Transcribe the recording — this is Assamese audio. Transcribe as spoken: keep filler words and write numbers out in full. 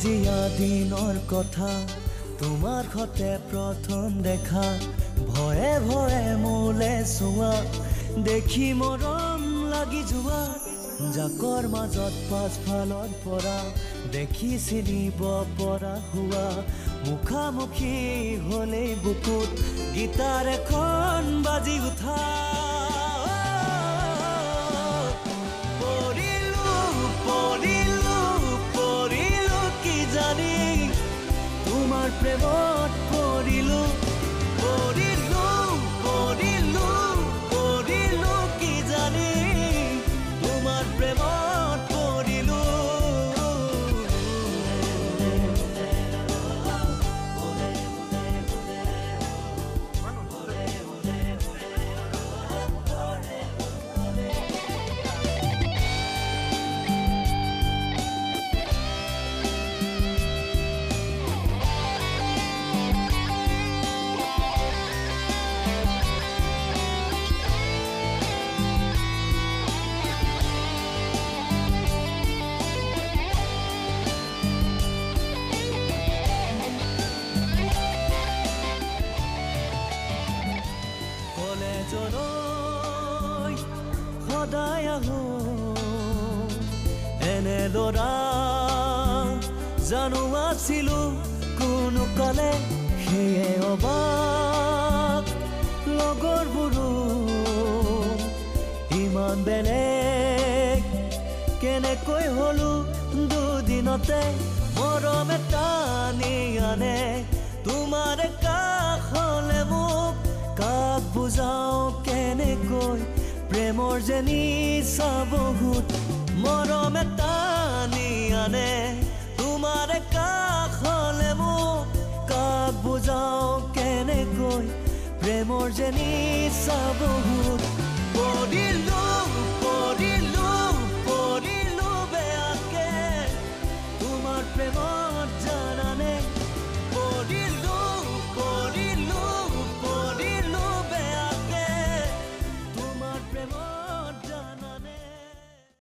কলেজীয়া দিনৰ কথা তোমাৰ সতে প্ৰথম দেখা ভয়ে ভয়ে মোলে চোৱা দেখি মৰম লাগি যোৱা জাকৰ মাজত পাছফালত পৰা দেখি চিনিব পৰা হোৱা মুখামুখি হলে বুকুত গীতাৰ এখন বাজি উঠা পৰিলো পৰিলো পৰিলো কি জানি তোমাৰ প্ৰেমত পৰিলো পৰিলো পৰিলো পৰিলো কি জানি তোমাৰ প্ৰেমত পৰিলো সদায় আহো এনে দৰা জানো আছিলো কোনো কালে সেয়ে অবাক লগৰবোৰো ইমান বেলেগ কেনেকৈ হলো দুদিনতে মৰমে টানি আনে তোমাৰ কাষলে মোক কাক বুজাও কেনেকৈ প্ৰেমৰ যে নিচা বহুত মৰমে টানি আনে তোমাৰ কাষলে মোক কাক বুজাও কেনেকৈ প্ৰেমৰ যে নিচা বহুত